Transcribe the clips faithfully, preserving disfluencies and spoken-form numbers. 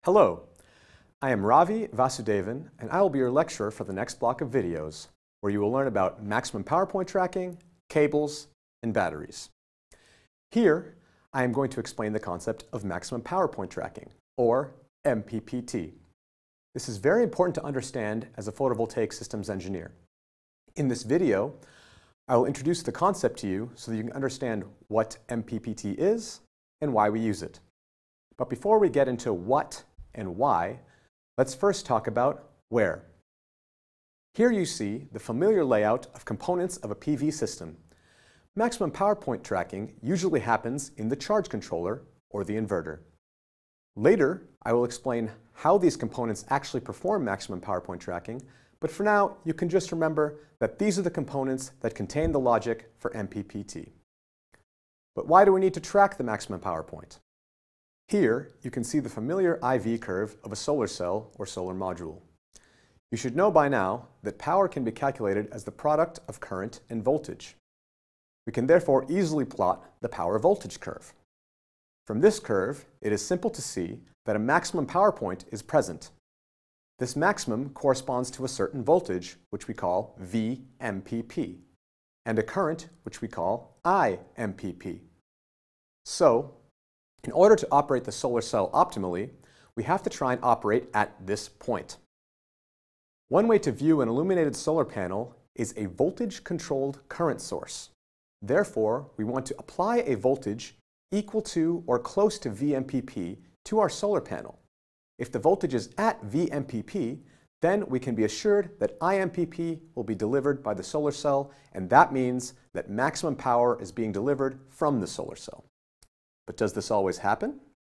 Hello, I am Ravi Vasudevan, and I will be your lecturer for the next block of videos, where you will learn about maximum power point tracking, cables, and batteries. Here, I am going to explain the concept of maximum power point tracking, or M P P T. This is very important to understand as a photovoltaic systems engineer. In this video, I will introduce the concept to you so that you can understand what M P P T is and why we use it. But before we get into what and why, let's first talk about where. Here you see the familiar layout of components of a P V system. Maximum power point tracking usually happens in the charge controller or the inverter. Later, I will explain how these components actually perform maximum power point tracking, but for now, you can just remember that these are the components that contain the logic for M P P T. But why do we need to track the maximum power point? Here, you can see the familiar I V curve of a solar cell or solar module. You should know by now that power can be calculated as the product of current and voltage. We can therefore easily plot the power voltage curve. From this curve, it is simple to see that a maximum power point is present. This maximum corresponds to a certain voltage, which we call V M P P, and a current, which we call I M P P. So, in order to operate the solar cell optimally, we have to try and operate at this point. One way to view an illuminated solar panel is a voltage-controlled current source. Therefore, we want to apply a voltage equal to or close to V M P P to our solar panel. If the voltage is at V M P P, then we can be assured that I M P P will be delivered by the solar cell, and that means that maximum power is being delivered from the solar cell. But does this always happen?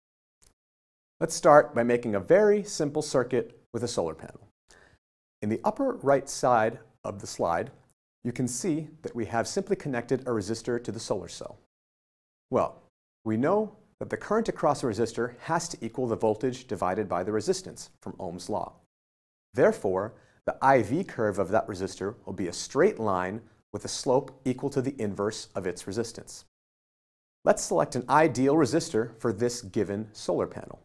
Let's start by making a very simple circuit with a solar panel. In the upper right side of the slide, you can see that we have simply connected a resistor to the solar cell. Well, we know that the current across a resistor has to equal the voltage divided by the resistance from Ohm's law. Therefore, the I V curve of that resistor will be a straight line with a slope equal to the inverse of its resistance. Let's select an ideal resistor for this given solar panel.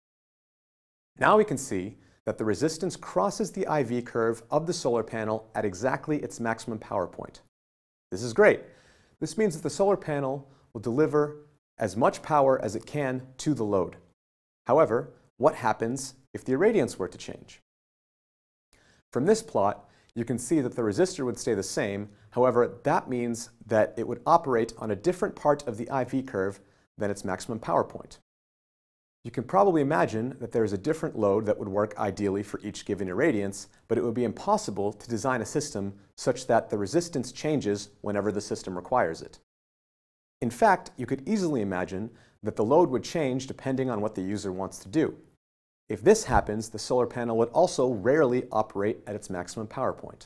Now we can see that the resistance crosses the I V curve of the solar panel at exactly its maximum power point. This is great. This means that the solar panel will deliver as much power as it can to the load. However, what happens if the irradiance were to change? From this plot, you can see that the resistor would stay the same. However, that means that it would operate on a different part of the I V curve than its maximum power point. You can probably imagine that there is a different load that would work ideally for each given irradiance, but it would be impossible to design a system such that the resistance changes whenever the system requires it. In fact, you could easily imagine that the load would change depending on what the user wants to do. If this happens, the solar panel would also rarely operate at its maximum power point.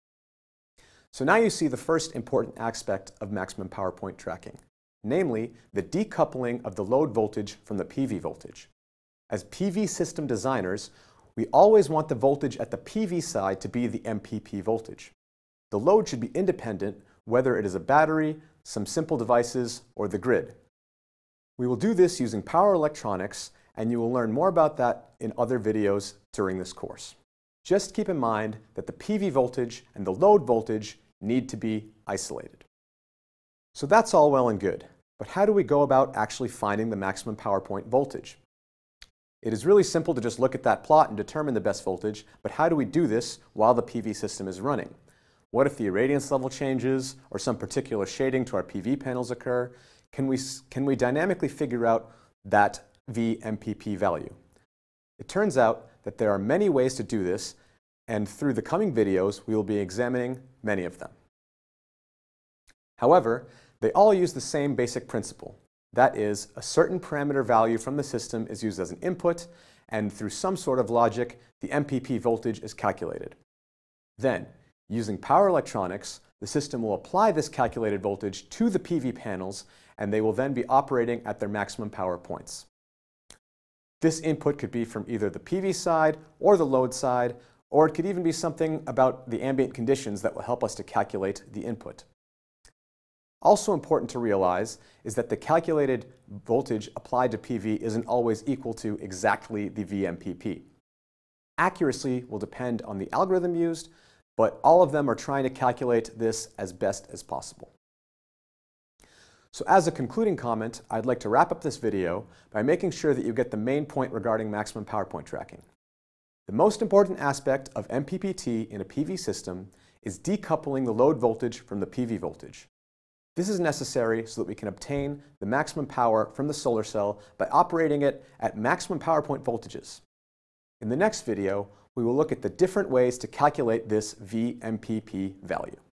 So now you see the first important aspect of maximum power point tracking, namely the decoupling of the load voltage from the P V voltage. As P V system designers, we always want the voltage at the P V side to be the M P P voltage. The load should be independent, whether it is a battery, some simple devices, or the grid. We will do this using power electronics, and you will learn more about that in other videos during this course. Just keep in mind that the P V voltage and the load voltage need to be isolated. So that's all well and good, but how do we go about actually finding the maximum power point voltage? It is really simple to just look at that plot and determine the best voltage, but how do we do this while the P V system is running? What if the irradiance level changes or some particular shading to our P V panels occur? Can we, can we dynamically figure out that V M P P value? It turns out that there are many ways to do this, and through the coming videos, we will be examining many of them. However, they all use the same basic principle. That is, a certain parameter value from the system is used as an input, and through some sort of logic, the M P P voltage is calculated. Then, using power electronics, the system will apply this calculated voltage to the P V panels, and they will then be operating at their maximum power points. This input could be from either the P V side or the load side, or it could even be something about the ambient conditions that will help us to calculate the input. Also important to realize is that the calculated voltage applied to P V isn't always equal to exactly the V M P P. Accuracy will depend on the algorithm used, but all of them are trying to calculate this as best as possible. So as a concluding comment, I'd like to wrap up this video by making sure that you get the main point regarding maximum power point tracking. The most important aspect of M P P T in a P V system is decoupling the load voltage from the P V voltage. This is necessary so that we can obtain the maximum power from the solar cell by operating it at maximum power point voltages. In the next video, we will look at the different ways to calculate this V M P P value.